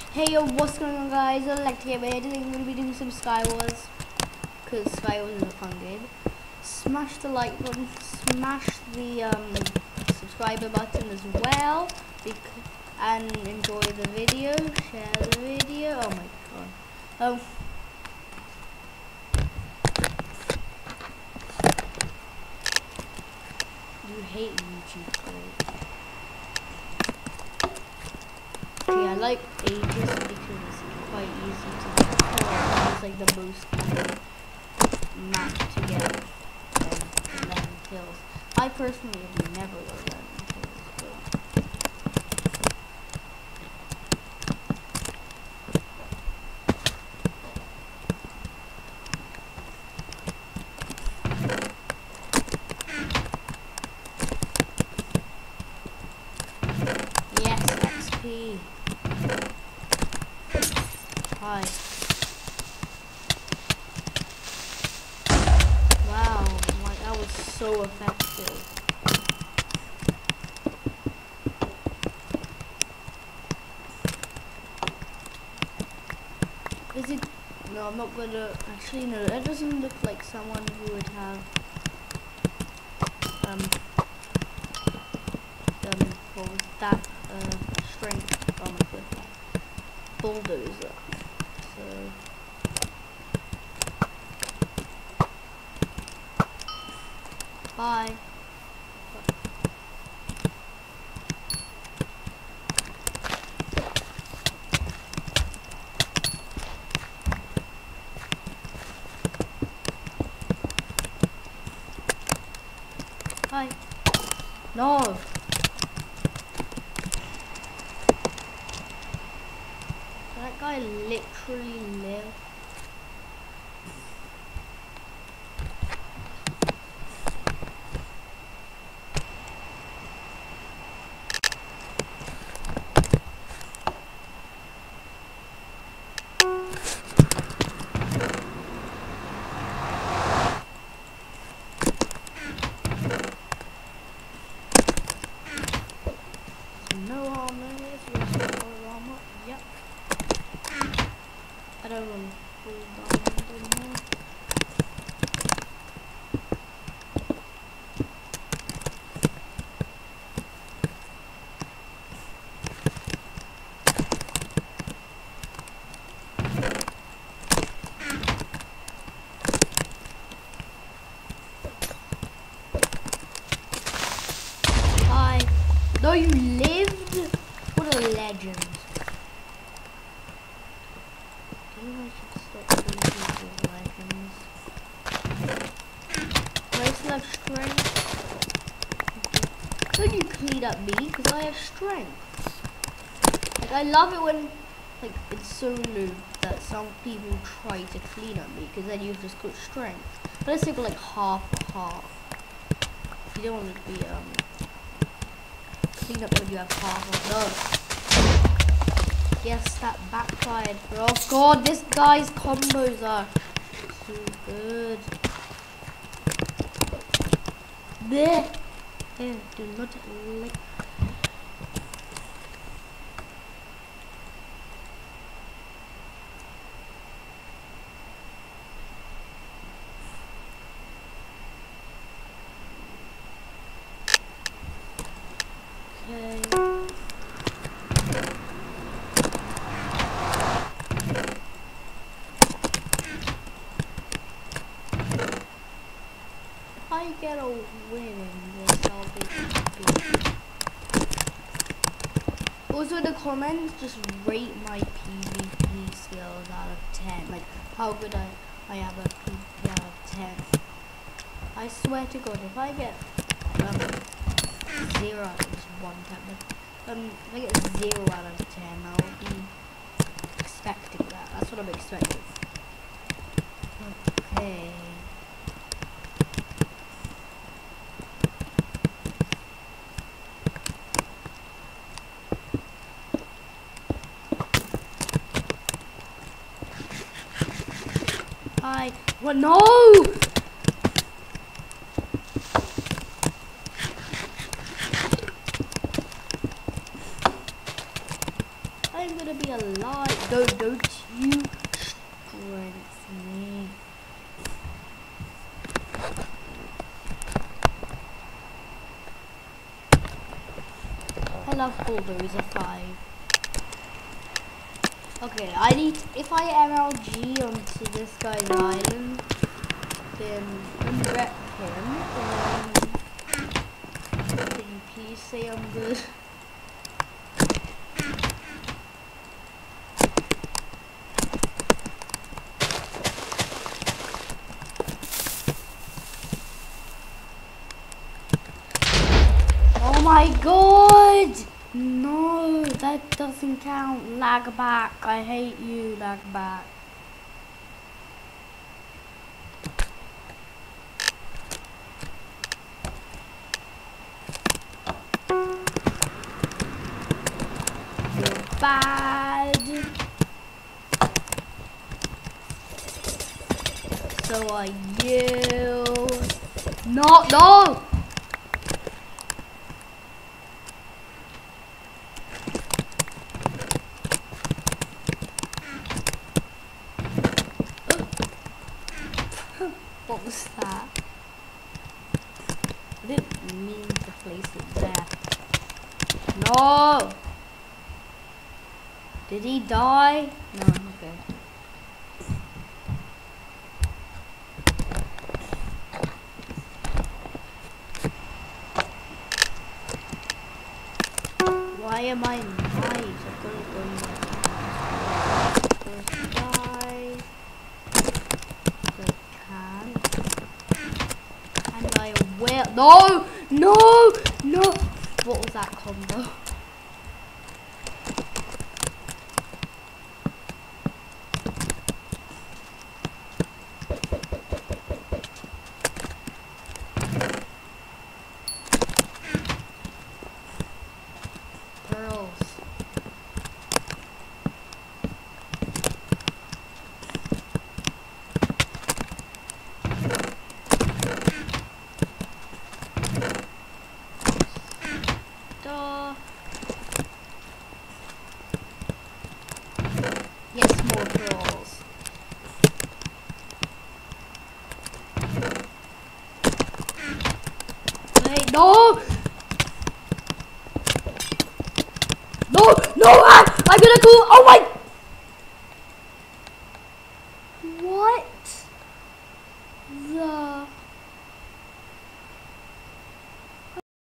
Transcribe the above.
Hey yo, what's going on guys? I'd like to get ready. I'm going to be doing some Skywars, because Skywars is a fun game. Smash the like button, smash the subscriber button as well, and enjoy the video, share the video. Oh my god. You hate YouTube, right? Okay, I like Aegis because it's quite easy to get. It's like the most map to get 11 kills. I personally have never got 11 kills, but yes, XP. Hi. Wow, that was so effective. Is it? No, I'm not gonna. Actually, no, that doesn't look like someone who would have what was that? Strength. Oh my goodness. Bulldozer. So. Bye. Bye. No. That guy literally lived. No armor, yep. I don't want to pull down anymore. Hi. No, you lived? What a legend. I should stop thinking of legends. Do I still have strength? Could you clean up me? Because I have strength. Like, I love it when, like, it's so noob that some people try to clean up me, because then you've just got strength. But let's take like half. You don't want to be, clean up when you have half. No. Yes, that backfired. Oh god, this guy's combos are so good. There. Yeah, do not like. Okay. I get a win in this, I'll be happy. Also in the comments, just rate my PvP skills out of 10. Like, how good I have a PvP out of 10. I swear to god, if I get 0 out of this one time, if I get 0 out of 10, I'll be expecting that. That's what I'm expecting. Okay. What? No! I'm gonna be alive. Don't you strength me. I love Bulldozer 5. Okay, I need, if I MLG onto this guy's island, then unwrap him, and can you please say I'm good? Oh my god! No, that doesn't count. Lag back. I hate you, lag back. You're bad. So are you. No! What was that? I didn't mean to place it there. No! Did he die? No, okay. Why am I nice? I've got to go first die. And I will. No! What was that combo? Pearls. Yes, more pearls. Wait, no! No! I'm gonna go. Oh my